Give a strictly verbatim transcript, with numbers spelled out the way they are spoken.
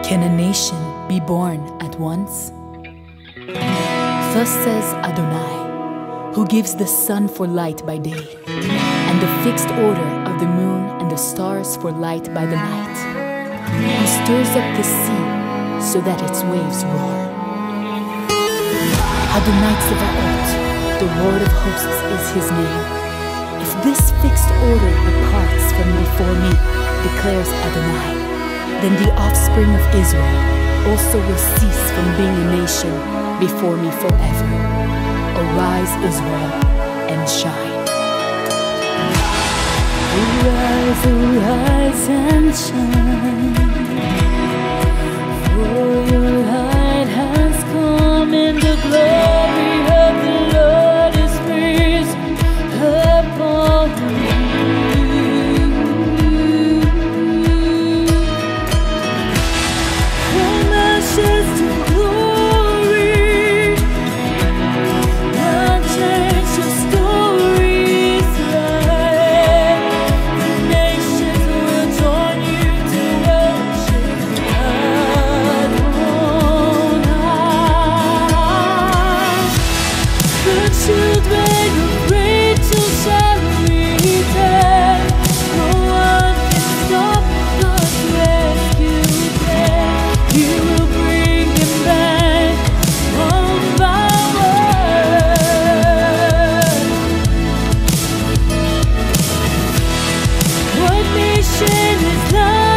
Can a nation be born at once? Thus says ADONAI, who gives the sun for light by day, and the fixed order of the moon and the stars for light by the night, who stirs up the sea so that its waves roar. ADONAI Tzevaot, the Lord of hosts is his name. If this fixed order departs from before me, declares ADONAI, then the offspring of Israel also will cease from being a nation before me forever. Arise, Israel, and shine. Arise, arise, and shine, for your light has come, and the glory of the Lord is risen upon you. From ashes to glory, God changed your story's life. The nations will join you to worship ADONAI. The children of Rachel shall return. No one can stop God's rescue plan. He will bring him back one by one. What nation is love?